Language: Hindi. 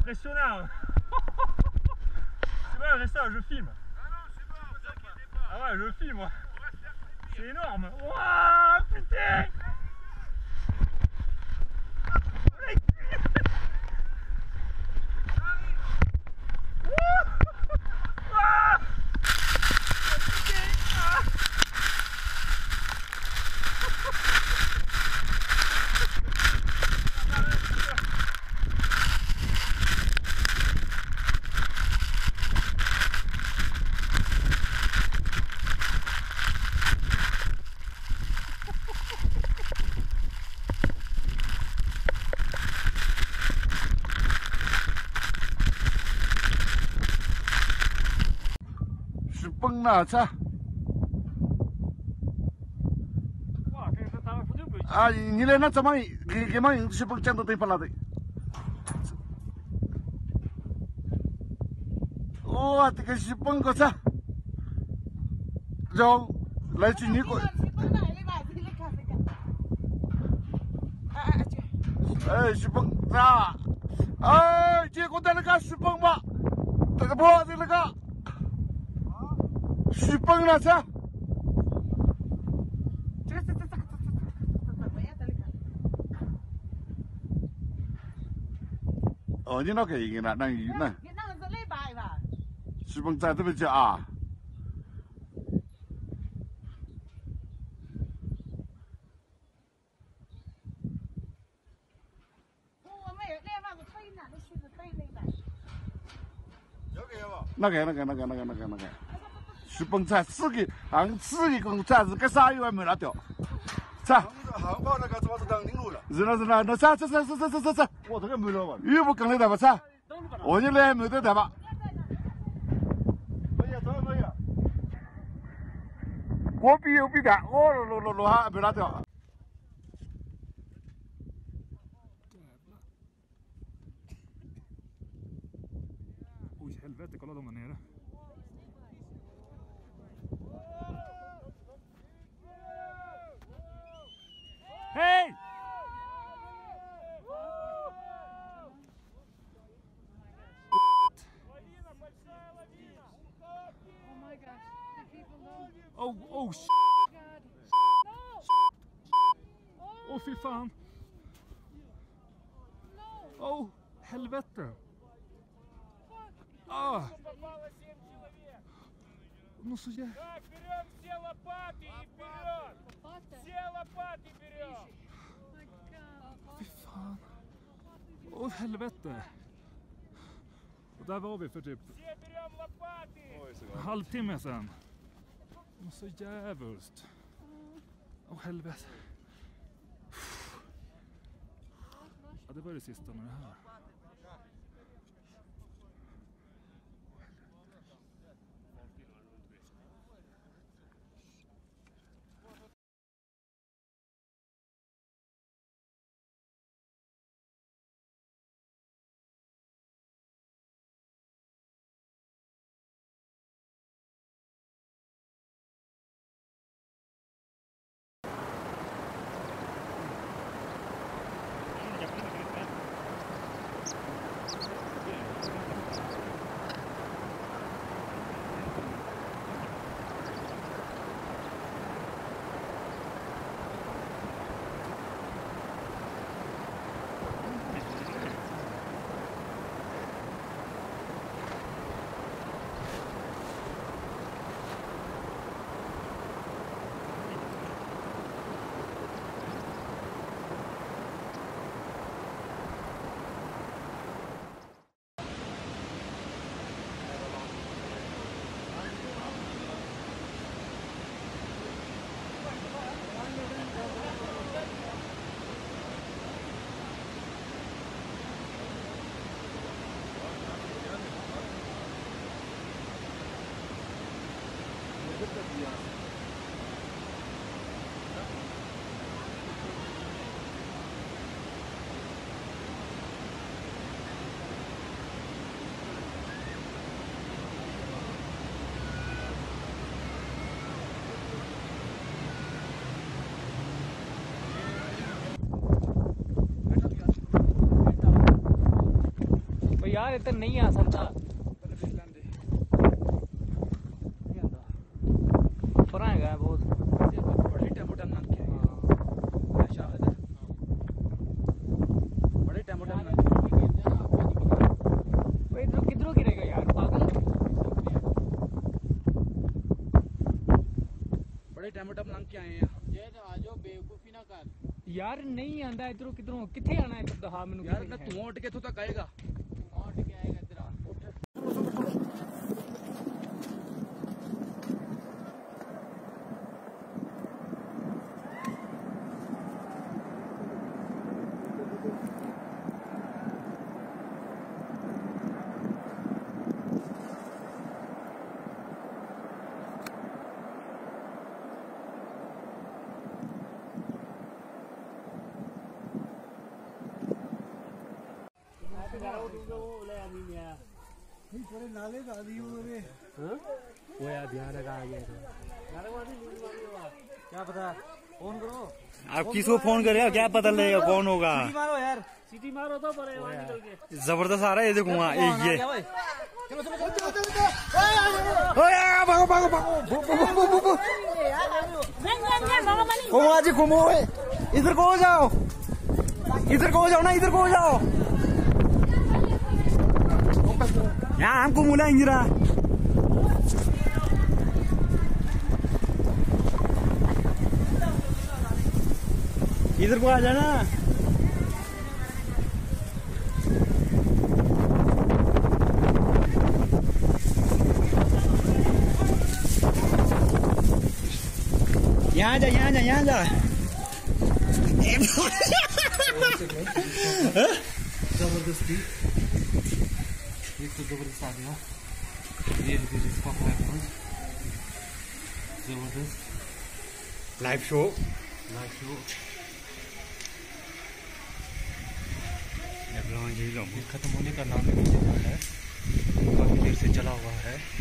impressionnant. C'est pas ça, je filme. Ah ouais, je filme moi. C'est énorme. Wouah, putain. 崩了，这。 哇，这是他不就不？ 啊，你来那怎么给忙是崩讲到对不啦的？哇，这个是崩个啥？让来自你个。哎，是崩啥？哎，结果在那个是崩吧？这个破的那个。 是崩了噻！哦，你那个一个呢？那你那个是礼拜吧？ 是崩在这边去啊？ 我没有，那个推哪的是推那个。 那个。 是崩菜4个，俺4个公菜是个啥油还没拿掉，菜。 航炮那个怎么是当领路了？ 是了，那菜， 我这个没了吧？ 又不跟来的吧菜？我就来没得的吧？ 没有，怎么没有？ 我比有比的，我还没拿掉。 Oj, helvete, kolla de där nere. Hej! Oh shit! Åh fy fan! Oh, helvete! А! Ну судья. Так, берем все лопаты и вперед! Все лопаты берем! Fy fan. Åh helvete. Och där var vi för typ Все берем лопаты! en halvtimme sedan. Och så jävligt. Åh helvete. Ja, det var det sista med det här. यार इधर नहीं आ सकता पर है बहुत बड़ी टेम्पो टाइम लग गया बड़े टेम्पो टाइम इधर किधरों गिरेगा यार पागल बड़े टेम्पो टाइम लग के आए हैं आजो बेवकूफी ना कर यार नहीं आंदा इधरों किधरों किथे आना है तू दहा मैनू यार मैं तू उठ के इथों तक आएगा उठ के आएगा इधर वो यार ध्यान रखा आ गया क्या पता फोन करो आप किसको फोन करेगा क्या पता लगेगा कौन होगा मारो यार सीटी मारो तो पड़ेगा जबरदस्त आ रहा है ये देखो वहाँ ये भागो भागो भागो घूमो आज घूमो इधर को जाओ ना इधर को जाओ यहाँ हमको बुलाएंगे रहा इधर को आ जाना यहाँ जा जबरदस्ती एक तो जबरदस्त आ गया ये जबरदस्त लाइव शो खत्म होने का नाम है काफी देर से चला हुआ है